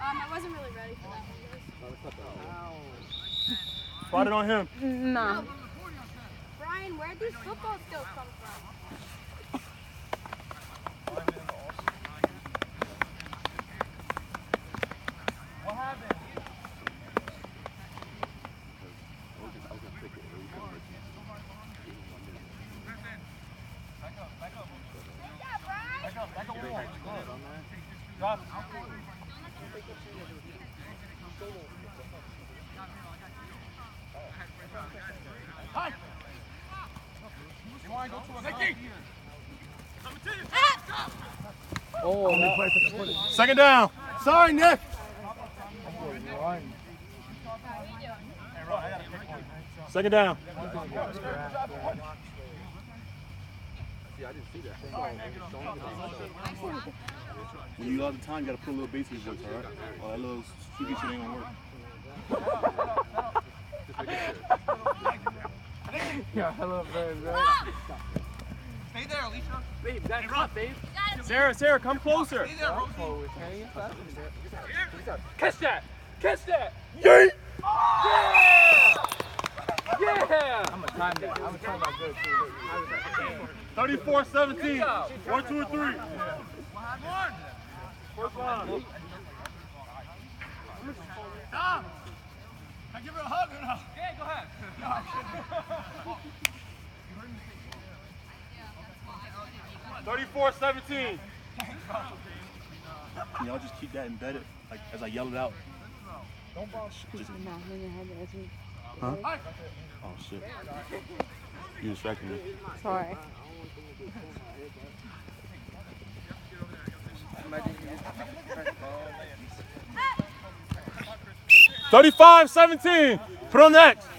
I wasn't really ready for that one. Spot it on him. No. Brian, where'd these football skills come from? What happened? Drop. Hi. You want to go to a Oh, second down. Sorry, Nick. Second down. When you have the time, you gotta put a little bass in your voice, alright? Oh, that little squeaky shit ain't gonna work. Yeah, hello, babe. Stay there, Alicia. Babe, that's not, babe. Sarah, come closer. Stay there, catch that! Catch that! Yeet! Yeah! I'm gonna time that. I'm gonna time that good too. 34-17. 1, 2, or 3. First line. Tom! Can I give her a hug or no? Yeah, go ahead. No. 34-17. Can y'all just keep that embedded, like as I yell it out? Just, huh? Oh shit. You distracted me. Sorry. 35-17. Put on next.